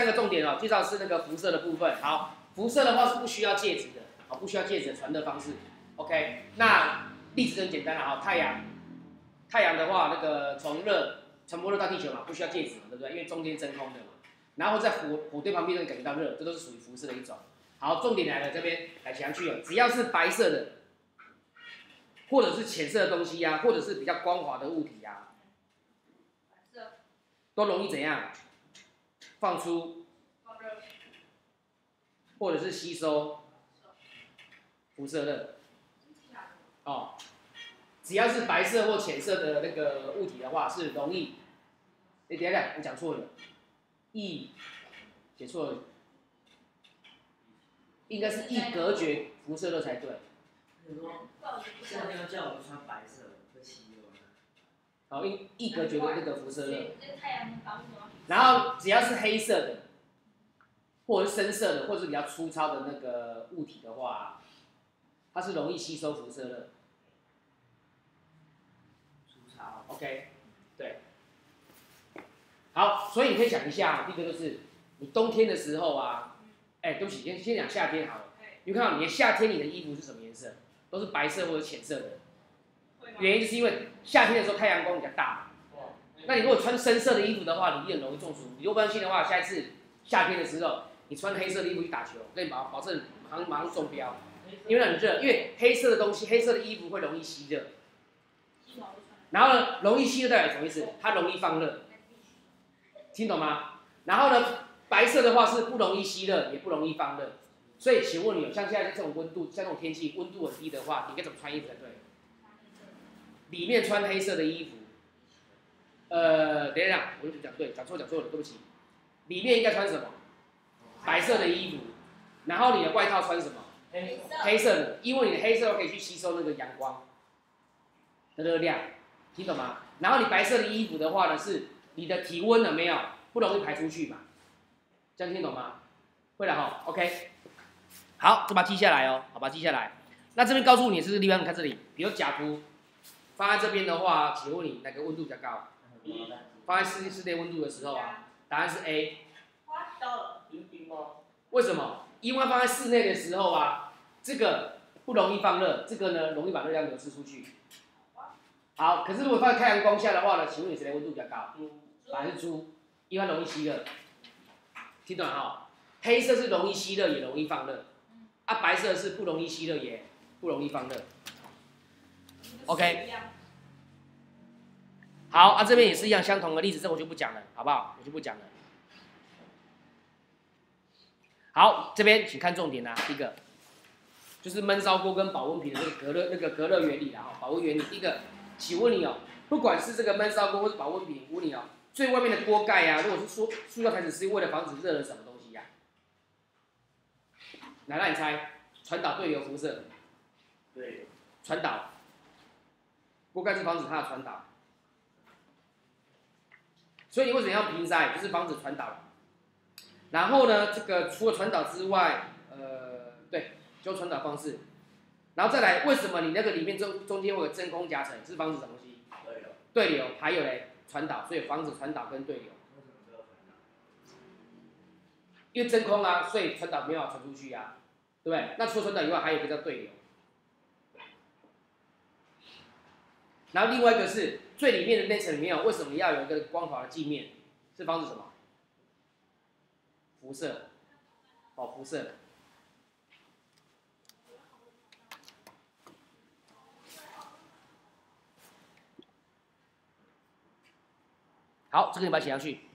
3个重点哦，介绍是那个辐射的部分。好，辐射的话是不需要介质的，好，不需要介质的传热方式。OK， 那例子很简单了哈，太阳的话，那个从热传播热到地球嘛，不需要介质嘛，对不对？因为中间真空的嘛。然后在火堆旁边能感觉到热，这都是属于辐射的一种。好，重点来了，这边来详去哦，只要是白色的，或者是浅色的东西呀、或者是比较光滑的物体呀、都容易怎样？放出，或者是吸收辐射热。哦，只要是白色或浅色的那个物体的话，是容易。等一下，我讲错了，写错了，应该是易隔绝辐射热才对。 夏天要叫我们穿白色，会吸热。 好，易隔绝的那个辐射热。然后只要是黑色的，或者是深色的，或者是比较粗糙的那个物体的话，它是容易吸收辐射热。 粗糙。 OK， 对。好，所以你可以想一下，第一个就是你冬天的时候啊，对不起，先讲夏天好了。你看到你的夏天，你的衣服是什么颜色？都是白色或者浅色的。原因就是因为夏天的时候太阳光比较大。那你如果穿深色的衣服的话，你很容易中暑。你如果不相信的话，下一次夏天的时候，你穿黑色的衣服去打球，我跟你保证马上中标，因为很热，因为黑色的东西，黑色的衣服会容易吸热。然后呢，容易吸热代表什么意思？它容易放热，听懂吗？然后呢，白色的话是不容易吸热，也不容易放热。所以，请问你，像现在这种温度，像这种天气，温度很低的话，你该怎么穿衣服才对？里面穿黑色的衣服。等一下，我讲对，讲错了，对不起。里面应该穿什么？白色的衣服，然后你的外套穿什么？黑色的，因为你的黑色可以去吸收那个阳光的热量，听懂吗？然后你白色的衣服的话呢，是你的体温了没有？不容易排出去嘛，这样听懂吗？会了哈 ，OK。好，就把它记下来哦，好吧，记下来。那这边告诉你是这个地方，你看这里，比如甲图放在这边的话，请问你哪个温度比较高？放在室内温度的时候啊，答案是 A。为什么？因为放在室内的时候啊，这个不容易放热，这个呢容易把热量流失出去。好，可是如果放在太阳光下的话呢，请问你谁的温度比较高？答案是猪，因为它容易吸热。听懂了哈？黑色是容易吸热也容易放热，啊，白色是不容易吸热也不容易放热。OK。好啊，这边也是一样相同的例子，这我就不讲了，好不好？我就不讲了。好，这边请看重点啊，第一个就是焖烧锅跟保温瓶的这个隔热原理啦，保温原理。第一个，请问你哦，不管是这个焖烧锅或是保温瓶，我问你哦，最外面的锅盖啊，如果是塑料材质，是为了防止热的什么东西呀？来，让你猜，传导对流辐射。对，传导。锅盖是防止它的传导。所以你为什么要瓶塞？就是防止传导。然后呢，这个除了传导之外，对，就传导方式。然后再来，为什么你那个里面中间会有真空夹层？是防止什么东西？对流。还有嘞，传导，所以防止传导跟对流。因为真空啊，所以传导没有办法传出去啊，对不对？那除了传导以外，还有一个叫对流。然后另外一个是最里面的那层里面，为什么要有一个光滑的镜面？是防止什么？辐射。辐射。好，这个你把它写上去。